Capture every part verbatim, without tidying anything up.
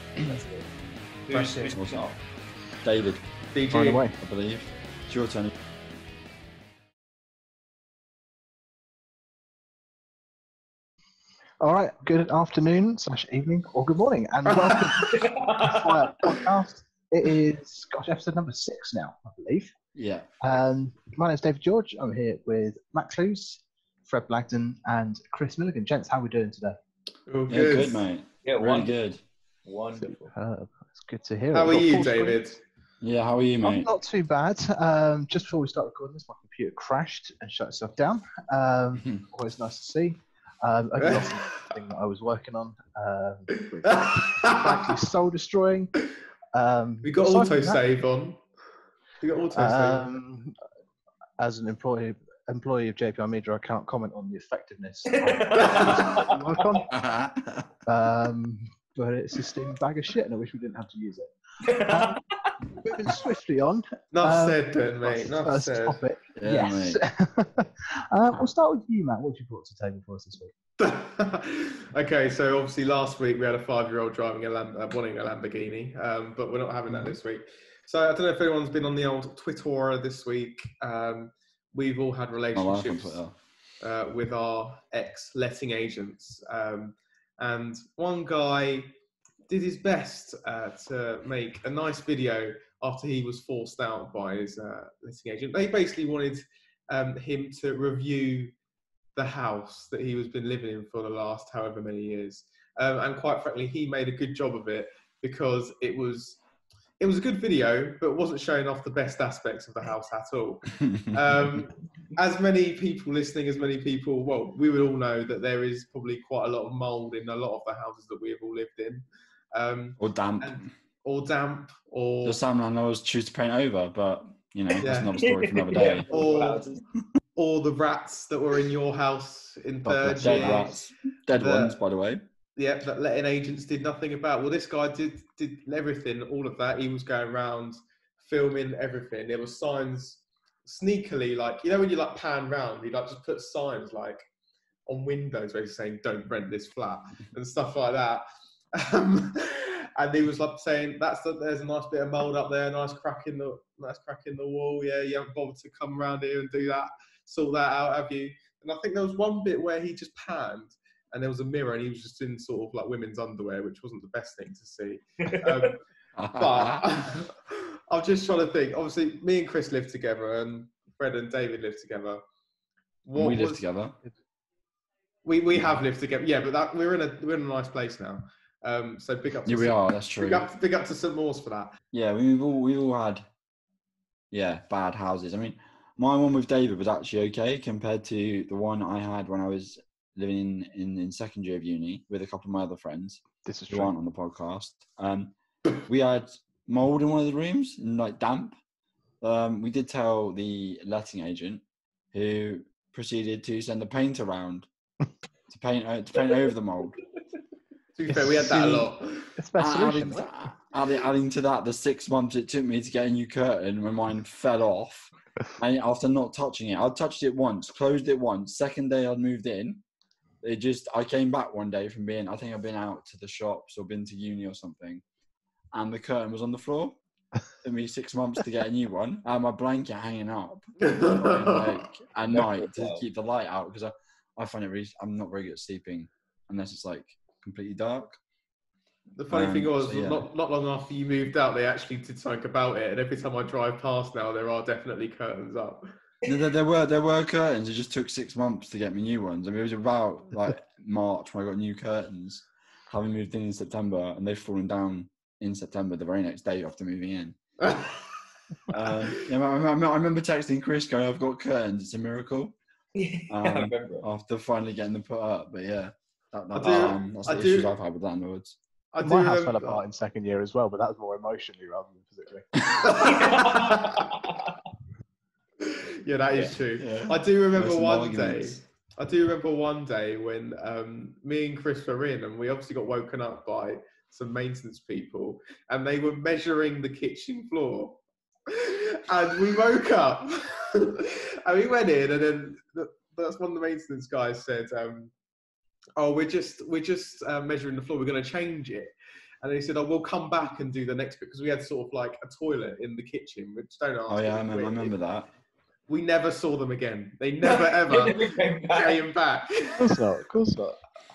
That's good. Who's, Fresh who's in. up? David, D G. By the way, I believe. It's your turn. all right. Good afternoon slash evening or good morning, and welcome to the Fire Podcast. It is, gosh, episode number six now, I believe. Yeah. Um, my name is David George. I'm here with Max Clues, Fred Blagden, and Chris Milligan. Gents, how are we doing today? All Yeah, good. good, mate. Yeah, Really one- good. Wonderful. Uh, it's good to hear. How We've are got you, full screen. David? Yeah, how are you, I'm mate? not too bad. Um, just before we start recording this, my computer crashed and shut itself down. Um, always nice to see. Um, I lost the thing that I was working on. Um, which, frankly, soul destroying. Um, we got aside auto from that, save on. We got auto save. Um, as an employee employee of J P R Media, I can't comment on the effectiveness of the work on. Um, but it's a steaming bag of shit, and I wish we didn't have to use it. Um, moving swiftly on. Enough um, said, then, mate. Enough First said. topic. Yeah, yes. uh, we'll start with you, Matt. What have you brought to the table for us this week? Okay, so obviously last week we had a five-year-old driving a Lam- uh, wanting a Lamborghini, um, but we're not having that this week. So I don't know if anyone's been on the old Twitter this week. Um, we've all had My wife on relationships Twitter. uh, with our ex-letting agents, um, and one guy did his best uh, to make a nice video after he was forced out by his uh, letting agent. They basically wanted um, him to review the house that he was been living in for the last however many years. Um, and quite frankly, he made a good job of it because it was it was a good video, but wasn't showing off the best aspects of the house at all. Um, as many people listening, as many people, well, we would all know that there is probably quite a lot of mould in a lot of the houses that we have all lived in. Um, or damp. and, or damp, or... So some landlords choose to paint over, but, you know, Yeah. that's another story for another day. or, or the rats that were in your house in third Dead year. rats. Dead The- ones, by the way. Yeah, that letting agents did nothing about. Well, this guy did did everything, all of that. He was going around filming everything. There were signs sneakily, like, you know, when you like pan round, he like just put signs like on windows basically saying "Don't rent this flat" and stuff like that. Um, and he was like saying, "That's the, there's a nice bit of mould up there, nice crack in the nice crack in the wall. Yeah, you haven't bothered to come around here and do that, sort that out, have you?" And I think there was one bit where he just panned. And there was a mirror, and he was just in sort of like women's underwear, which wasn't the best thing to see. Um, but I'm just trying to think. Obviously, me and Chris live together, and Fred and David live together. What we live was- together. We we have lived together, yeah. But that, we're in a we're in a nice place now. Um, so big up. To Yeah, we St- are, that's true. Big up, big up to Saint Maur's for that. Yeah, we've all, we've all had, yeah, bad houses. I mean, my one with David was actually okay compared to the one I had when I was living in, in, in second year of uni with a couple of my other friends This is who true. aren't on the podcast. Um, we had mould in one of the rooms and like damp. Um, we did tell the letting agent, who proceeded to send a paint around to paint uh, to paint over the mould. To be fair, we had that a lot. It's the best Adding, solution. to- adding, adding to that, the six months it took me to get a new curtain when mine fell off. And after not touching it, I'd touched it once, closed it once. Second day I'd moved in, it just, I came back one day from being, I think I've been out to the shops or been to uni or something, and the curtain was on the floor. It took me six months to get a new one. I had my blanket hanging up like at night to keep the light out because I, I find it really, I'm not very good at sleeping unless it's like completely dark. The funny Um, thing was, so, yeah. not not long after you moved out, they actually did something about it. And every time I drive past now, there are definitely curtains up. There, there, there were there were curtains. It just took six months to get me new ones. I mean, it was about like March when I got new curtains, having moved in in September, and they've fallen down in September the very next day after moving in. um, yeah, I, I, I remember texting Chris going, "I've got curtains. It's a miracle." Um, I remember. after finally getting them put up, but yeah, that, that, I do- um, that's the I do- issues I've had with landlords. I do My house fell remember- apart in second year as well, but that was more emotionally rather than physically. Yeah, that is Yeah. true. Yeah. I do remember There's some one arguments. day. I do remember one day when um, me and Chris were in, and we obviously got woken up by some maintenance people, and they were measuring the kitchen floor. And we woke up, and we went in, and then the, that's one of the maintenance guys said, um, "Oh, we're just we're just uh, measuring the floor. We're going to change it." And he said, "Oh, we'll come back and do the next bit," because we had sort of like a toilet in the kitchen, which don't ask. Oh yeah, I was remember, I weird. remember that. We never saw them again. They never ever They came back. came back. Of course not. Of course not.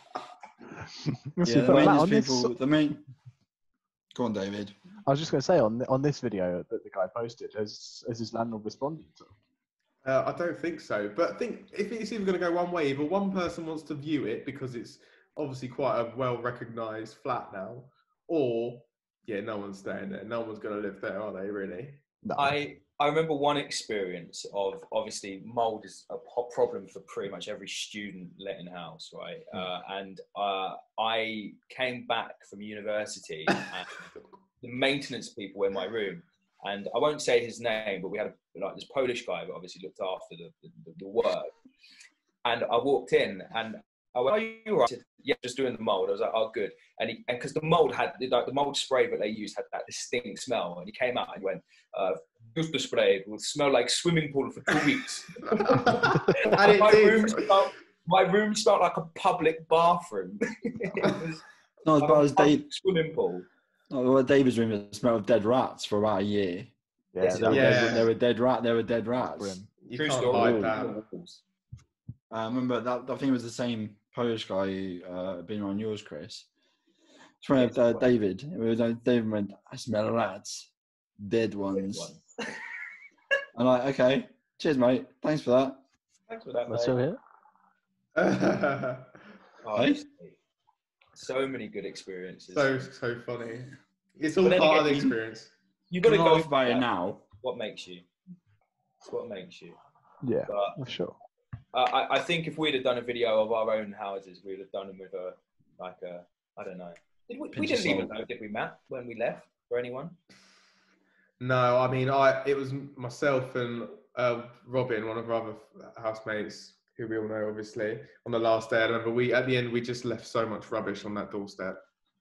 Let's see, Yeah, the but Matt, main on this- people, the main. Go on, David. I was just going to say on on this video that the guy posted, has has his landlord responded to? Uh, I don't think so. But I think if it's even going to go one way, either one person wants to view it because it's obviously quite a well-recognised flat now, or yeah, no one's staying there. No one's going to live there, are they? Really? No. I I remember one experience of obviously mold is a po- problem for pretty much every student letting house, right? Uh, and uh, I came back from university and the maintenance people were in my room, and I won't say his name, but we had a, like this Polish guy that obviously looked after the, the, the work. And I walked in and I went, "Are you all right?" I said, "Yeah, just doing the mold." I was like, "Oh, good." And he, and because the mold had, like the mold spray that they used had that distinct smell. And he came out and went, uh, "Use the spray. It will smell like swimming pool for two weeks." And it my, did. room smelled, my room smelled like a public bathroom. It was Not as like bad a as public Dave. swimming pool. Oh, well, David's room that smelled of dead rats for about a year. Yeah, There were, Yeah. dead, there were dead rat. There were dead rats. grim. You True can't story. hide Ooh. that. I remember that. I think it was the same Polish guy who uh, been on yours, Chris. It's when Yes, uh, it was. David. It was, uh, David went, "I smell rats, dead ones." One. I'm like, okay, cheers, mate. Thanks for that. Thanks for that, We're mate. still here. Oh, Hey? honestly, so many good experiences. so so funny. It's all But then part of the again, experience. You've got to Can go laugh about it for now. what makes you. It's what makes you. Yeah, But for sure. uh, I, I think if we'd have done a video of our own houses, we'd have done them with a, like a, I don't know. Did we, we Pinch of didn't even salt. know, did we, Matt, when we left, for anyone? No, I mean, I it was myself and uh, Robin, one of our other housemates, who we all know, obviously. On the last day, I remember we at the end we just left so much rubbish on that doorstep.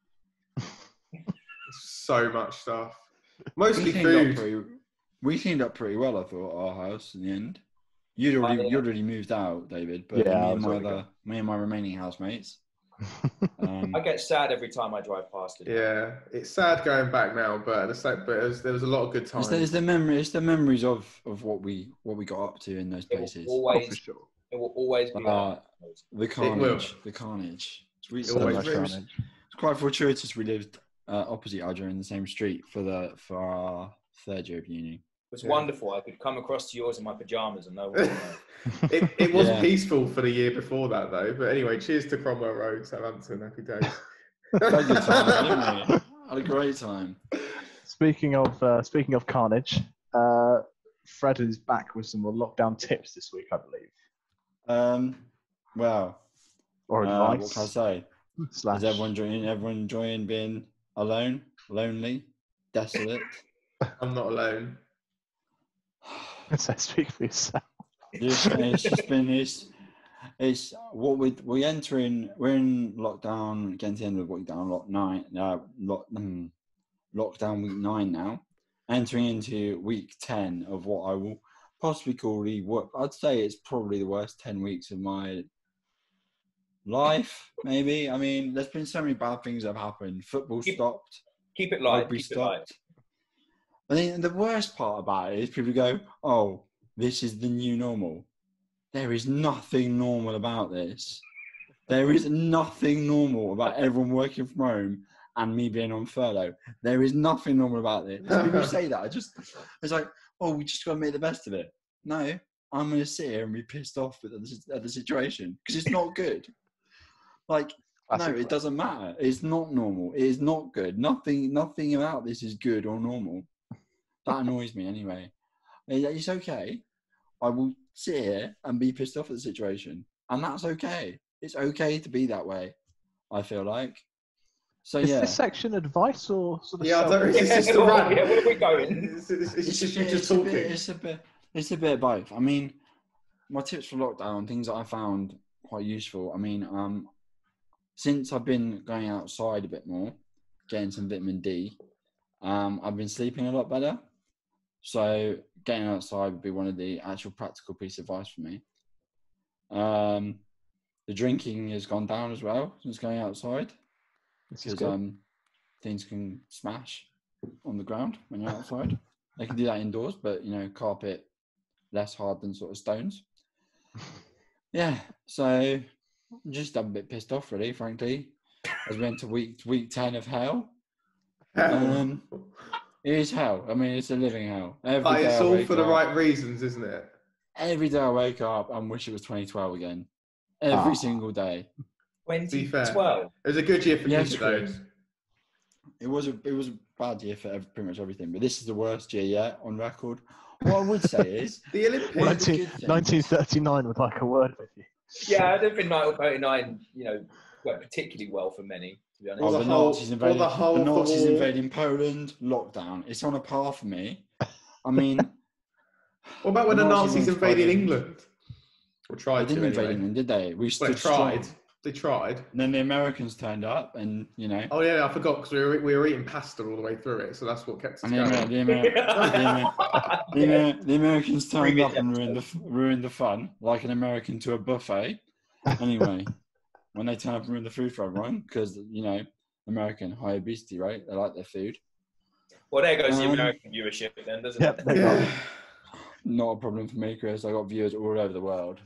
So much stuff, mostly We cleaned, up food. pretty, we cleaned up pretty well, I thought, our house in the end. You'd already, I- you'd already moved out, David, but Yeah, I me, and was my already other, gone. me and my remaining housemates. Um, I get sad every time I drive past it. Yeah, it's sad going back now, but at the same, but it was, there was a lot of good it's, times. the, it's the memory, it's the memories of, of what we what we got up to in those It will places. Oh, always, for sure. it will always be. Uh, the will. carnage, the carnage. It's, re- It So always much is. carnage. it's quite fortuitous we lived uh, opposite each other in the same street for the for our third year of uni. It was Yeah. wonderful. I could come across to yours in my pajamas and no one would know. it it was Yeah. peaceful for the year before that, though. But anyway, cheers to Cromwell Road, Southampton. Happy days. Had a good time, didn't we? Had a great time. Speaking of uh, speaking of carnage, uh, Fred is back with some more lockdown tips this week, I believe, Um, well, or uh, what advice. can I say? slash. Is everyone enjoying? Everyone enjoying being alone, lonely, desolate? I'm not alone. So speak for yourself. Just, it's just been it's, it's what we we entering. We're in lockdown against the end of lockdown. Lock nine. Uh, lock, mm, lockdown week nine now. Entering into week ten of what I will possibly call the work. I'd say it's probably the worst ten weeks of my life. Maybe. I mean, there's been so many bad things that have happened. Football Keep- stopped. Keep it light. Rugby Keep it light. stopped. I think the worst part about it is people go, "Oh, this is the new normal." There is nothing normal about this. There is nothing normal about everyone working from home and me being on furlough. There is nothing normal about this. People say that. I just, it's like, oh, we just got to make the best of it. No, I'm going to sit here and be pissed off at the, at the situation because it's not good. Like, Classic no, Fred. it doesn't matter. It's not normal. It is not good. Nothing, nothing about this is good or normal. That annoys me anyway. It's okay. I will sit here and be pissed off at the situation, and that's okay. It's okay to be that way. I feel like. So Is yeah, this section advice or sort of Yeah, I self- don't. It's Yeah, just a rant. yeah, where are we going? It's, it's, it's, it's, just, a you're bit, just it's, a talking. bit, it's a bit, it's a bit of both. I mean, my tips for lockdown, things that I found quite useful. I mean, um, since I've been going outside a bit more, getting some vitamin D, um, I've been sleeping a lot better. So getting outside would be one of the actual practical piece of advice for me. Um, the drinking has gone down as well since going outside. This is Because good. um, things can smash on the ground when you're outside. They can do that indoors, but you know, carpet less hard than sort of stones. Yeah, so just I'm a bit pissed off, really, frankly. As we went to week week ten of hell. Um, it is hell. I mean, it's a living hell. Every But day it's I all wake for the up- right reasons, isn't it? Every day I wake up and wish it was twenty twelve again. Every Ah. single day. twenty fair. twelve. It was a good year for Yeah, music, though. true. It was a it was a bad year for every, pretty much everything, but this is the worst year yet on record. What I would say is The Olympics. Well, nineteen, good thing. nineteen thirty-nine would like a word with you. Yeah, I don't think nineteen thirty-nine, you know, went particularly well for many, to be honest. oh, the the, whole- Nazis all invading, the whole the of the Nazis war. invading Poland, lockdown. It's on a par for me. I mean, What about when The the Nazis Nazis went to invaded Poland. England? Or they tried didn't to, invade anyway. England, did they? We Well, stood they tried. strong. They tried. And then the Americans turned up, and you know, Oh yeah, I forgot because we were we were eating pasta all the way through it, so that's what kept us and the, Amer- going. the, Amer- the, Amer- the, Yeah. Amer- the Americans turned Previous up and ruined the f- ruined the fun, like an American to a buffet. Anyway, when they turn up and ruin the food for everyone, because you know, American high obesity, right? They like their food. Well, there goes the Um, American viewership then, doesn't Yep, it? there you go. Not a problem for me, Chris. I got viewers all over the world.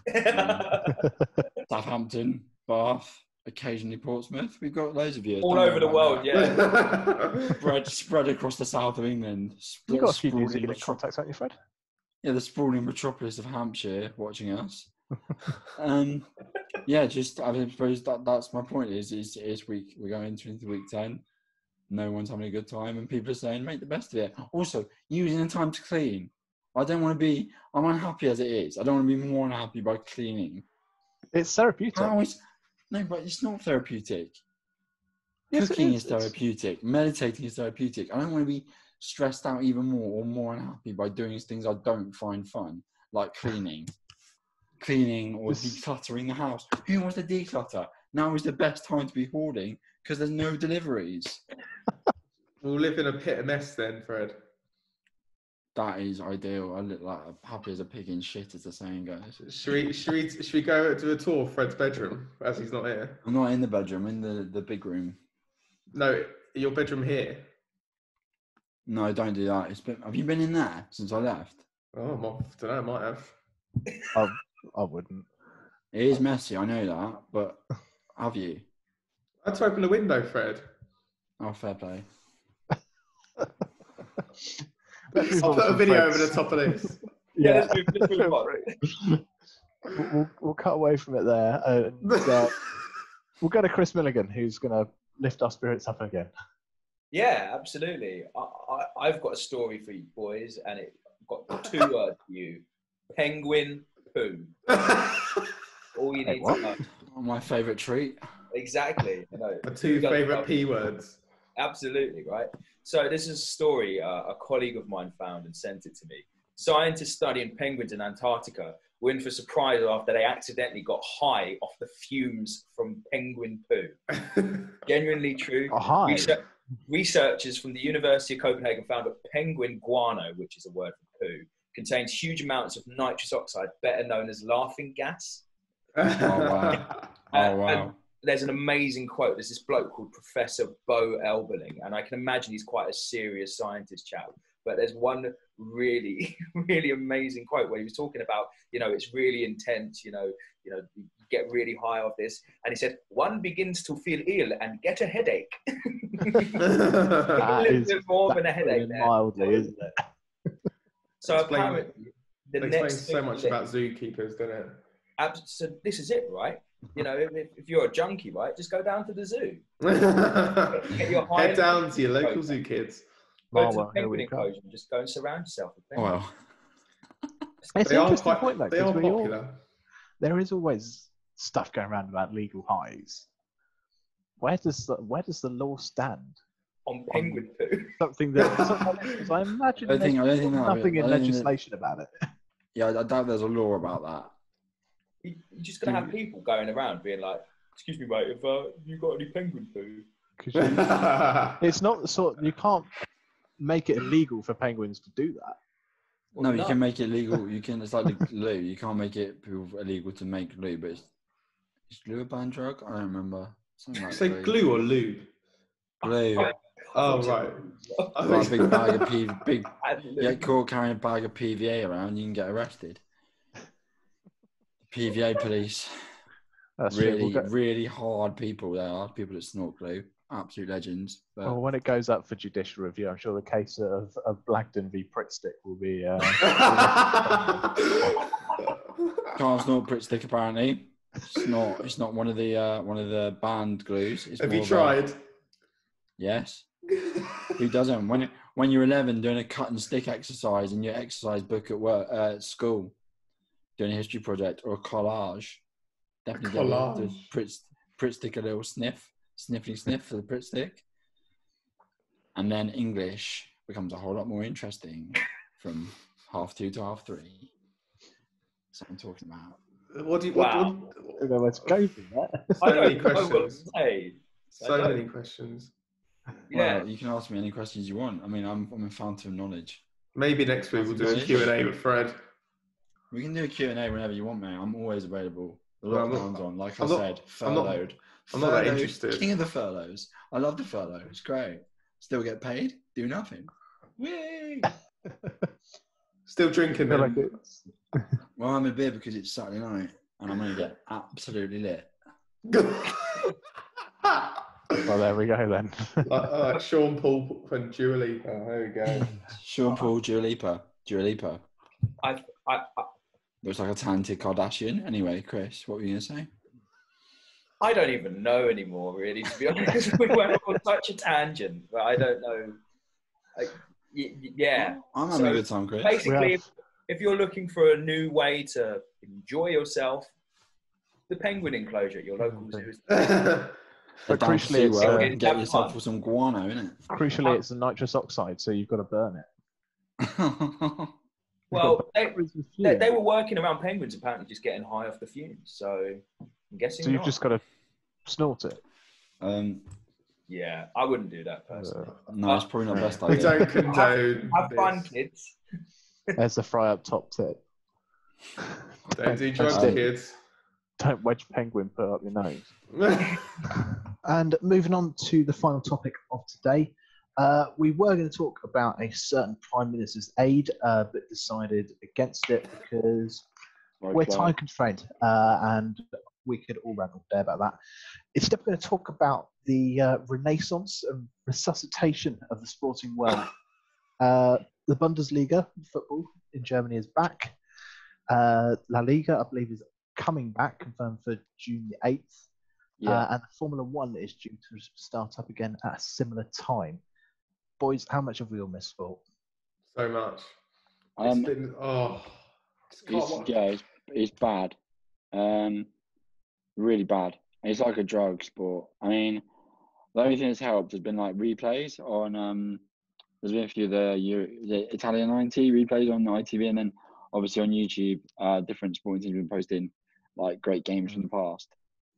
Southampton, Bath, occasionally Portsmouth. We've got loads of viewers. All Don't over worry the about world, that. yeah. Spread, spread across the south of England. You've got a few sprawling New Zealand metro- contacts, haven't you, Fred? Yeah, the sprawling metropolis of Hampshire watching us. um, yeah, just I suppose that that's my point. Is is is week we're going into, into week ten. No one's having a good time, and people are saying make the best of it. Also, using the time to clean. I don't want to be. I'm unhappy as it is. I don't want to be more unhappy by cleaning. It's therapeutic. How is no, but it's not therapeutic. Yes, it Cooking is. is therapeutic. Meditating is therapeutic. I don't want to be stressed out even more or more unhappy by doing things I don't find fun, like cleaning, cleaning or This- decluttering the house. Who wants to declutter? Now is the best time to be hoarding because there's no deliveries. We'll live in a pit of mess then, Fred. That is ideal. I look like happy as a pig in shit, as the saying goes. Should we, should we, should we go do a tour of Fred's bedroom as he's not here? I'm not in the bedroom. I'm in the, the big room. No, your bedroom here. No, don't do that. It's been, have you been in there since I left? Oh, I don't know, I might have. I, I wouldn't. It is messy, I know that, but have you? I had to open the window, Fred. Oh, fair play. Let's move I'll on put a from video Fred's. over the top of this. Yeah, Yeah, let's move, let's move on. we'll, we'll, we'll cut away from it there. And, uh, we'll go to Chris Milligan, who's going to lift our spirits up again. Yeah, absolutely. I, I, I've got a story for you boys, and it got two words for you: penguin poo. All you Hey, need what? to know. Oh, my favourite treat. Exactly. You know, My two who doesn't favourite love P it? words. Absolutely, right? So this is a story uh, a colleague of mine found and sent it to me. Scientists studying penguins in Antarctica were in for a surprise after they accidentally got high off the fumes from penguin poo. Genuinely true. A high? Research- researchers from the University of Copenhagen found that penguin guano, which is a word for poo, contains huge amounts of nitrous oxide, better known as laughing gas. Oh, wow. Oh, And- wow. and there's an amazing quote. There's this bloke called Professor Bo Elberling, and I can imagine he's quite a serious scientist chap. But there's one really, really amazing quote where he was talking about, you know, it's really intense, you know, you know, you get really high off this. And he said, one begins to feel ill and get a headache. a That little is- bit more than a That's headache putting it there. mildly, isn't it? So Explain- apparently, the It explains next so thing much that- about zookeepers, doesn't it? Abs- so this is it, right? You know, if, if you're a junkie, right, just go down to the zoo. Get your high Head down to your local Okay. zoo kids. Go Oh, to well, the here penguin we go. enclosure and just go and surround yourself with Oh, penguins. well. It's They an are interesting quite. point, though, They are because we all, popular. there is always stuff going around about legal highs. Where does the, where does the law stand? On penguin poo. Something that something like this, 'cause I imagine I don't think- I there's don't think that- nothing in I don't think that- legislation about it. Yeah, I doubt there's a law about that. You- You're just going to have people going around being like, excuse me, mate, if uh, you got any penguin poo? 'Cause you- it's not the sort you can't make it illegal for penguins to do that. No, you can make it legal. You can. It's like the glue. You can't make it illegal to make glue, but it's, is glue a banned drug? I don't remember. Something like Say glue. glue or lube. Glue. Oh right. Like a big bag of P big And you get caught carrying a bag of P V A around, you can get arrested. P V A police. That's true. really, We'll go- really hard people they are. People that snort glue. Absolute legends. But Well, when it goes up for judicial review, I'm sure the case of, of Blagden v Prittstick will be. Uh, can't snort Brit stick apparently. It's not it's not one of the uh, one of the banned glues. It's Have more you of a- tried? Yes. Who doesn't? When when you're eleven doing a cut and stick exercise in your exercise book at work uh, at school, doing a history project or a collage, definitely get the, Collage. the Pritt, Pritt stick a little sniff, sniffly sniff for the Pritt stick. And then English becomes a whole lot more interesting from half two to half three. That's what I'm talking about. What do you? Wow. What, I what, don't know where to go from that. so I many don't know what to questions. say. So I don't- many questions. Yeah. Well, you can ask me any questions you want. I mean, I'm I'm a fountain of knowledge. Maybe next week we'll do a British. Q and A with Fred. We can do a Q and A whenever you want, mate. I'm always available. The Well, I'm not- lockdown's on, like I'm I not- said, I'm not- furloughed. I'm not that Furloughed, interested. King of the furloughs. I love the furlough. It's great. Still get paid, do nothing. Whee! Still drinking I feel them. like it's, Well, I'm a beer because it's Saturday night and I'm going to get absolutely lit. well, there we go then. like, like Sean Paul and Dua Lipa. There we go. Sean Paul, Dua Lipa. Dua Lipa. I, I, I, Looks like a talented Kardashian. Anyway, Chris, what were you going to say? I don't even know anymore, really, to be honest. We went on such a tangent, but I don't know. Like, y- y- yeah. I'm having So, a good time, Chris. Basically, We if, if you're looking for a new way to enjoy yourself, the penguin enclosure at your local zoo is Head But down to crucially, it's, SeaWorld uh, and get Have yourself fun. for some guano, innit? Crucially, it's the nitrous oxide, so you've got to burn it. well. They, With the they, fume. they were working around penguins, apparently, just getting high off the fumes. So I'm guessing. So you've not. just got to snort it. um, Yeah, I wouldn't do that personally. Uh, no, it's probably not the best we idea. don't condone. Have fun, this. kids. there's the fry up top tip. Don't do drugs, Don't- kids. Don't wedge penguin put up your nose. And moving on to the final topic of today, uh, we were going to talk about a certain Prime Minister's aid, uh, but decided against it because Right, we're Clark. time constrained, uh, and we could all rant all day about that. Instead, we're going to talk about the uh, renaissance and resuscitation of the sporting world. Uh, the Bundesliga football in Germany is back. Uh, La Liga, I believe, is coming back, confirmed for June the eighth. Yeah. Uh, and Formula One is due to start up again at a similar time. Boys, how much have we all missed sport? So much. Um, it's been, oh, just can't It's, watch. yeah, it's, it's bad. Um, really bad. It's like a drug sport. I mean, the only thing that's helped has been like replays on. Um, there's been a few of the, Euro, the Italian ninety replays on I T V, and then obviously on YouTube, uh, different sporting teams have been posting like great games from the past.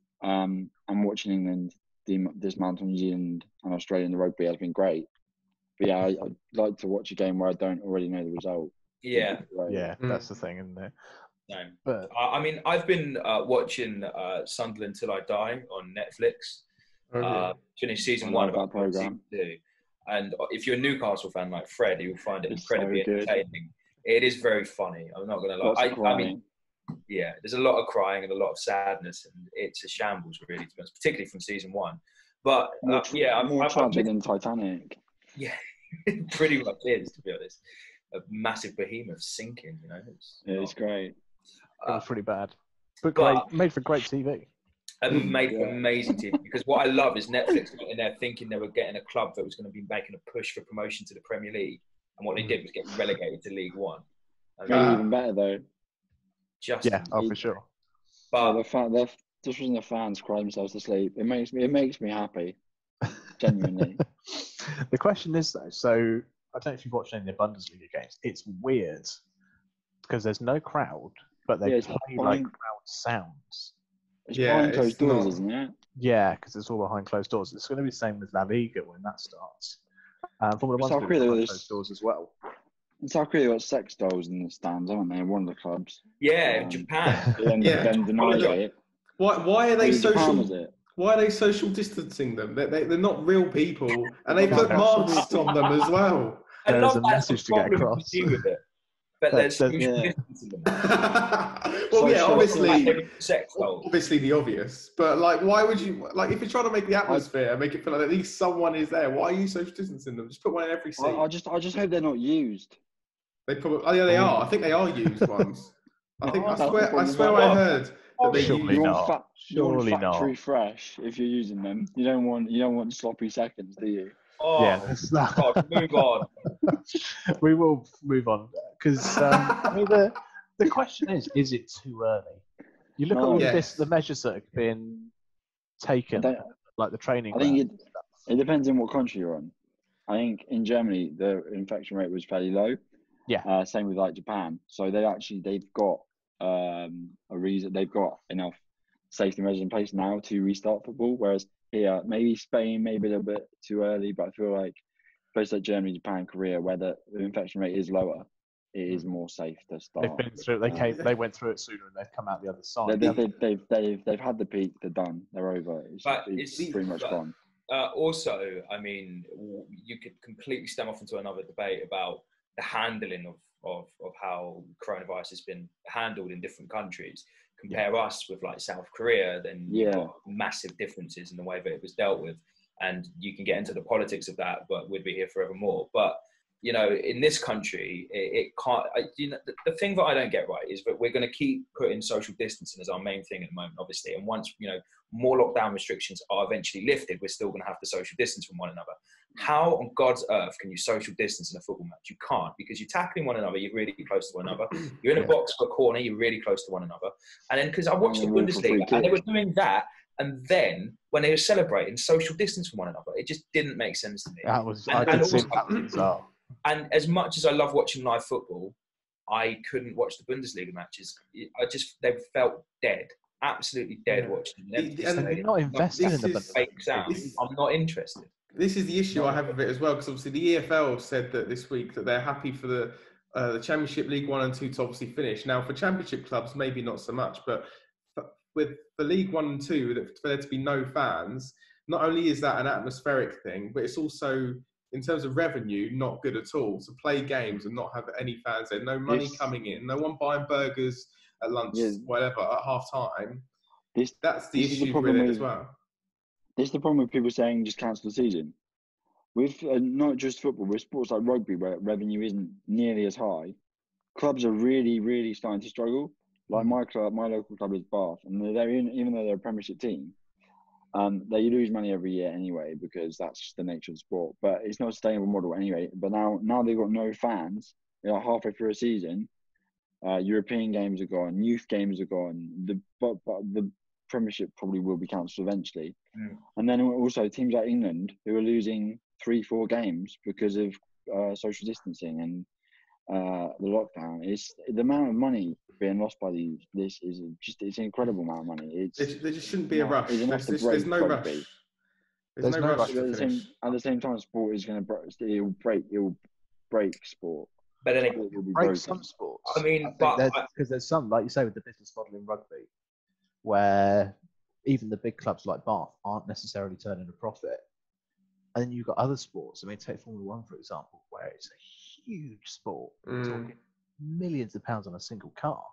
Um, and watching England dem- dismantle New Zealand and Australia in the rugby has been great. But yeah, I, I'd like to watch a game where I don't already know the result. Yeah. Right. Yeah, Mm. that's the thing, isn't it? No. But I I mean, I've been uh, watching uh, Sunderland Till I Die on Netflix. Oh, Uh, finished season I one love about that programme. season two. And if you're a Newcastle fan like Fred, you'll find it It's incredibly so good. entertaining. It is very funny. I'm not going to lie. Lots of I, I crying. mean, yeah, there's a lot of crying and a lot of sadness, and it's a shambles, really, to be honest, particularly from season one. But uh, More, tra- yeah, I'm, more I'm, tragic I'm than Titanic. yeah, it pretty much is, to be honest. A massive behemoth sinking, you know. It's, Yeah, it's great. it was pretty bad. But but- great, made for great T V. and made for Yeah. amazing T V. Because what I love is Netflix went in there thinking they were getting a club that was going to be making a push for promotion to the Premier League, and what they did was get relegated to League One. I Maybe mean, even better though. just Yeah, oh for sure. Oh, but the fan, the, just when the fans cry themselves to sleep, it makes me, it makes me happy. Genuinely. The question is though, so I don't know if you've watched any of the Bundesliga games. It's weird because there's no crowd, but they Yeah, it's play like behind- crowd sounds. It's Yeah, behind closed it's doors, not- isn't it? Yeah, because it's all behind closed doors. It's going to be the same with La Liga when that starts. Um, Formula One's South going to be Korea, behind there's- closed doors as well. In South Korea, they've got sex dolls in the stands, haven't they? In one of the clubs. yeah, Um, Japan. But then, Yeah. then denied Well, it. Why? Why are they Was it Japan, social? was it? Why are they social distancing them? They, they, they're not real people, and they Well, put masks on them as well. I There's love a that's the message to get problem across. with it. But That- there's that- social yeah. distancing them. Well, yeah, Social- obviously, Sex doll. obviously the obvious, but like, why would you like if you're trying to make the atmosphere, make it feel like at least someone is there? Why are you social distancing them? Just put one in every seat. I, I just I just hope they're not used. They probably, oh yeah, they are. I think they are used ones. I think I Oh, swear, I that's swear, the I problem. heard that they Surely use. You not. want, fa- you want Surely not. factory fresh if you're using them. You don't want you don't want sloppy seconds, do you? Oh, Yeah, that's not- God, move on. we will move on because um, I mean the the question is: is it too early? You look at No. all Yes. this, the measures that have been taken, I don't- like the training. I think grounds. it, it depends on what country you're on. I think in Germany the infection rate was fairly low. Yeah. Uh, same with like Japan. So they actually they've got um, a reason. They've got enough safety measures in place now to restart football. Whereas here, maybe Spain, maybe a little bit too early. But I feel like places like Germany, Japan, Korea, where the, the infection rate is lower, it is more safe to start. They've been through. They Uh, came. They went through it sooner, and they've come out the other They, side. they, they, they've, they've, they've had the peak, they're done, they're over. It's, But it's, it's- pretty much but- gone. Uh, also, I mean, w- you could completely stem off into another debate about the handling of, of, of how coronavirus has been handled in different countries. Compare us with like South Korea, then you've Yeah. got massive differences in the way that it was dealt with. And you can get into the politics of that, but we'd be here forevermore. But, you know, in this country, it, it can't, I, you know, the, the thing that I don't get right is that we're going to keep putting social distancing as our main thing at the moment, obviously. And once, you know, more lockdown restrictions are eventually lifted, we're still going to have to social distance from one another. How on God's earth can you social distance in a football match? You can't, because you're tackling one another, you're really close to one another. You're in a Yeah. box for a corner, you're really close to one another. And then, because I watched the And then room for free Bundesliga, and they kicks. were doing that, and then when they were celebrating, social distance from one another, it just didn't make sense to me. That was. And- I and did see also- that was bizarre. And as much as I love watching live football, I couldn't watch the Bundesliga matches. I just, they felt dead, absolutely dead Yeah. watching them. The- the- and They're not invested this in the is- Bundesliga. Fake sound. this- I'm not interested. This is the issue I have with it as well, because obviously the E F L said that this week that they're happy for the uh, the Championship League One and Two to obviously finish. Now for Championship clubs, maybe not so much, but for, with the League One and Two, that- for there to be no fans, not only is that an atmospheric thing, but it's also in terms of revenue not good at all. To play games and not have any fans there, no money This- coming in, no one buying burgers at lunch, Yeah. whatever at half time. This, That's the This is the issue with problem it with- as well. this is the problem with people saying just cancel the season. With uh, not just football, with sports like rugby, where revenue isn't nearly as high, clubs are really, really starting to struggle. Like my club, my local club is Bath, and they're in, even though they're a Premiership team, um, they lose money every year anyway because that's just the nature of the sport. But it's not a sustainable model anyway. But now, now they've got no fans. You know, halfway through a season, uh, European games are gone, youth games are gone. The but, but the Premiership probably will be cancelled eventually. Mm. And then also teams like England who are losing three, four games because of uh, social distancing and uh, the lockdown. It's the amount of money being lost by these. This is just it's an incredible amount of money. It's There, there just shouldn't be a not- rush. it's enough There's, to there's, break there's no rugby. rush. There's, There's no, no rush rush to But at the finish. same at the same time, sport is going to break. It will break. It will break sport. But then, It it, will be Break broken. some sports. I mean, think but there's- I- because there's some, like you say, with the business model in rugby, where even the big clubs like Bath aren't necessarily turning a profit. And then you've got other sports. I mean, take Formula One, for example, where it's a huge sport. We're Mm. talking millions of pounds on a single car.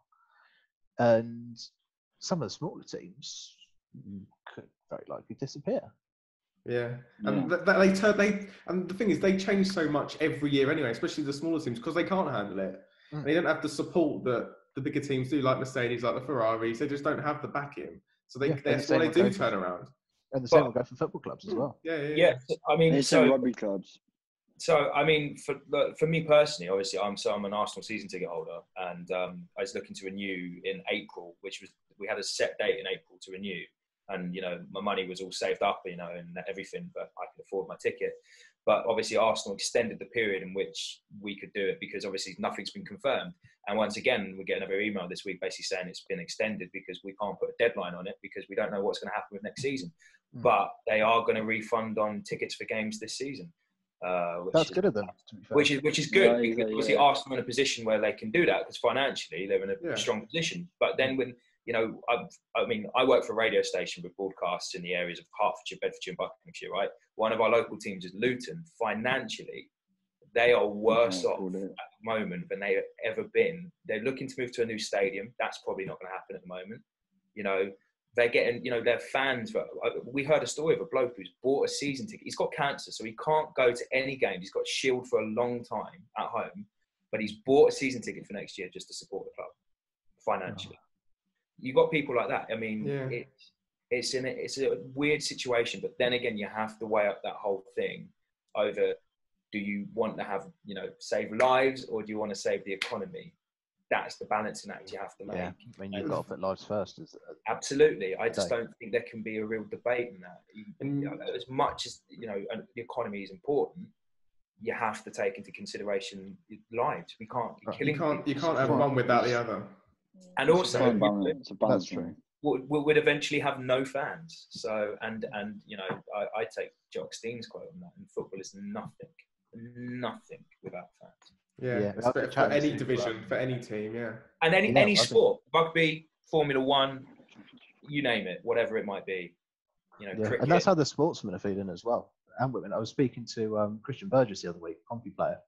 And some of the smaller teams could very likely disappear. Yeah, and Yeah. th- th- they turn they and the thing is they change so much every year anyway, especially the smaller teams because they can't handle it. Mm. They don't have the support that the bigger teams do, like Mercedes, like the Ferraris. They just don't have the backing, so they Yeah, and that's the why same they will do go for- turn around. And the same But- will go for football clubs as well. Yeah, yeah, yeah, I mean, It's so, so rugby clubs. So, I mean, for for me personally, obviously, I'm so I'm an Arsenal season ticket holder, and um, I was looking to renew in April, which was we had a set date in April to renew, and you know my money was all saved up, you know, and everything, but I could afford my ticket. But obviously, Arsenal extended the period in which we could do it because obviously nothing's been confirmed. And once again, we get another email this week basically saying it's been extended because we can't put a deadline on it because we don't know what's going to happen with next season. Mm. But they are going to refund on tickets for games this season. Uh, which That's is, good of them, to be fair. Which is which is good Yeah, because yeah, obviously yeah. Arsenal are in a position where they can do that because financially they're in a Yeah. strong position. But then when you know, I, I mean, I work for a radio station with broadcasts in the areas of Hertfordshire, Bedfordshire, and Buckinghamshire, right? One of our local teams is Luton. Financially, they are worse off at the moment than they've ever been. They're looking to move to a new stadium. That's probably not going to happen at the moment. You know, they're getting, you know, their fans. We heard a story of a bloke who's bought a season ticket. He's got cancer, so he can't go to any games. He's got a shield for a long time at home, but he's bought a season ticket for next year just to support the club financially. Oh. You've got people like that. I mean, yeah. it's it's in a, it's a weird situation, but then again, you have to weigh up that whole thing over: do you want to have, you know, save lives, or do you want to save the economy? That's the balancing act you have to make. Yeah, I mean, you've got to put lives first. Is absolutely. I just don't think there can be a real debate in that. You know, as much as, you know, the economy is important, you have to take into consideration lives. We can't be killing. You can't. You can't have one without the other. And also, it's a balance true. We would eventually have no fans. So, and and you know, I, I take Jock Steen's quote on that. And football is nothing, nothing without fans. Yeah, yeah. For, for any division, for any team, yeah. And any yeah, any sport, rugby, Formula One, you name it, whatever it might be. You know, yeah. cricket. And that's how the sportsmen are feeling as well, and women. I was speaking to um, Christian Burgess the other week, hockey player,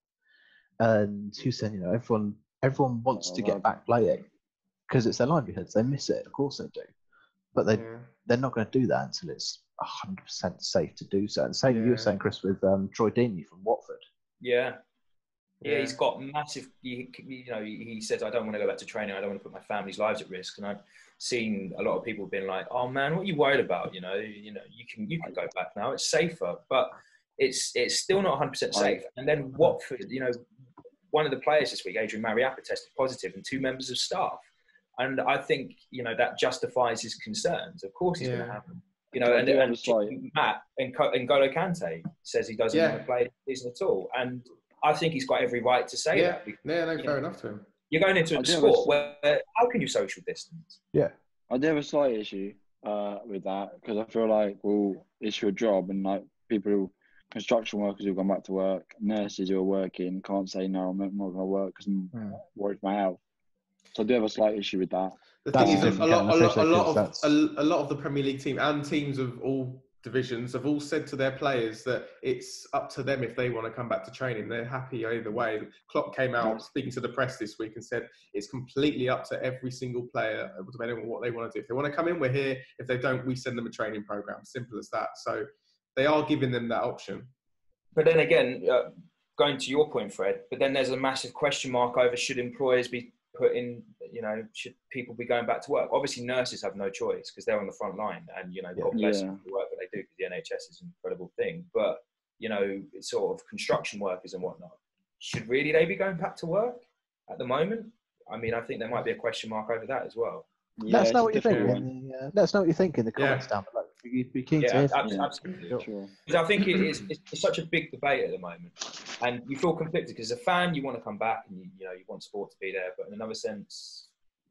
and he said, you know, everyone everyone wants oh, to get back playing because it's their livelihoods. They miss it, of course they do, but they yeah. they're not going to do that until it's a hundred percent safe to do so. And same yeah. you were saying, Chris, with um, Troy Deeney from Watford. Yeah. Yeah, he's got massive. You, you know, he says, "I don't want to go back to training. I don't want to put my family's lives at risk." And I've seen a lot of people being like, "Oh man, what are you worried about? You know, you know, you can you can go back now. It's safer, but it's it's still not one hundred percent safe." And then Watford, you know, one of the players this week, Adrian Mariappa, tested positive, and two members of staff. And I think, you know, that justifies his concerns. Of course, he's yeah. going to have them. You know, and, and, and Matt and N'Golo Kante says he doesn't yeah. want to play this season at all, and I think he's got every right to say yeah. that. Because, yeah, no, fair know, enough to him. You're going into a sport where how can you social distance? Yeah, I do have a slight issue uh, with that because I feel like, well, it's your job, and like people, who, construction workers who've gone back to work, nurses who are working can't say no, I'm not going to work because I'm yeah. worried for my health. So I do have a slight issue with that. The thing is, a lot, a lot, a lot of a, a lot of the Premier League team and teams of all divisions have all said to their players that it's up to them if they want to come back to training. They're happy either way. Klopp came out speaking to the press this week and said it's completely up to every single player, depending on what they want to do. If they want to come in, we're here. If they don't, we send them a training program. Simple as that. So they are giving them that option. But then again, uh, going to your point, Fred, but then there's a massive question mark over should employers be put in, you know, should people be going back to work? Obviously, nurses have no choice because they're on the front line, and you know, God bless yeah. them for the work that they do because the N H S is an incredible thing. But you know, sort of construction workers and whatnot, should really they be going back to work at the moment? I mean, I think there might be a question mark over that as well. Yeah, let us know what you think. In the, uh, let us know what you think in the comments yeah. down below. You'd be keen yeah, to hear absolutely. Yeah, absolutely. Sure. Because I think it is it's, it's such a big debate at the moment, and you feel conflicted because as a fan you want to come back and you, you know you want sport to be there, but in another sense,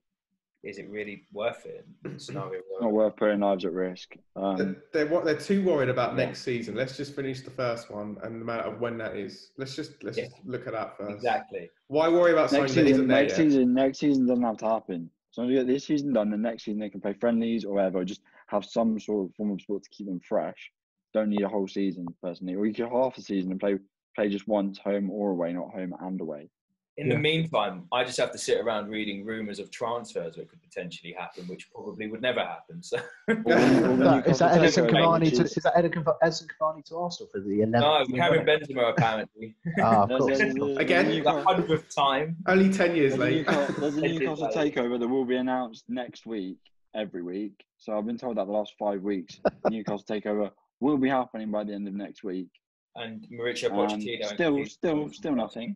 is it really worth it? In the scenario it's not worth putting lives at risk. Um, they're, they're what they're too worried about yeah. next season. Let's just finish the first one, and no matter when that is, let's just let's yeah. just look at that first. Exactly. Why worry about something next season, that isn't there next yet? season, next season doesn't have to happen. So you get this season done, the next season they can play friendlies or whatever, or just have some sort of form of sport to keep them fresh. Don't need a whole season, personally. Or you could half a season and play play just once, home or away, not home and away. In yeah. the meantime, I just have to sit around reading rumours of transfers that could potentially happen, which probably would never happen. So that, is that Edison Cavani to is that Edison Cavani to Arsenal for the eleventh? No, Karim Benzema apparently. Ah, of course. Again, the hundredth time. Only ten years late. There's a Newcastle takeover that will be announced next week, every week. So I've been told that the last five weeks, Newcastle takeover will be happening by the end of next week. And Mauricio Pochettino. Still, still, still nothing.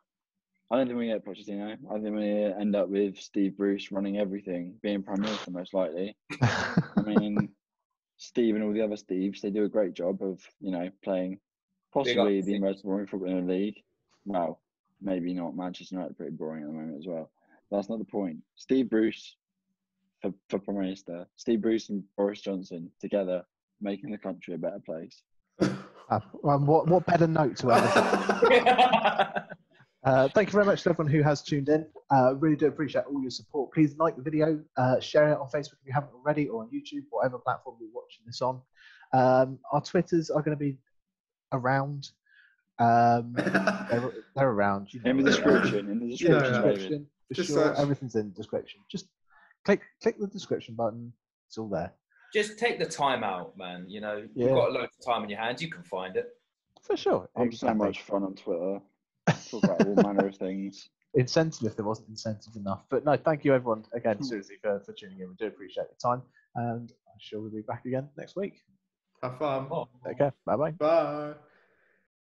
I don't think we get Pochettino. I think we end up with Steve Bruce running everything, being Prime Minister most likely. I mean, Steve and all the other Steves, they do a great job of, you know, playing possibly the most boring football in the league. Well, maybe not. Manchester United are pretty boring at the moment as well. But that's not the point. Steve Bruce for, for Prime Minister. Steve Bruce and Boris Johnson together making the country a better place. Uh, um, what what better note to have? Uh, thank you very much to everyone who has tuned in. Uh, really do appreciate all your support. Please like the video, uh, share it on Facebook if you haven't already, or on YouTube, whatever platform you're watching this on. Um, our Twitters are going to be around. Um, they're, they're around. You know, In the description. In the You know, description, uh, David. description for Just sure. search. Everything's in the description. Just click click the description button. It's all there. Just take the time out, man. You know, Yeah. you've got a lot of time in your hands. You can find it. For sure. I'm Exactly. so much fun on Twitter. Talk about all manner of things. Incentive if there wasn't incentive enough. But no, thank you everyone again, seriously, for, for tuning in. We do appreciate your time. And I'm sure we'll be back again next week. Have fun. Oh. Take care. Bye bye. Bye.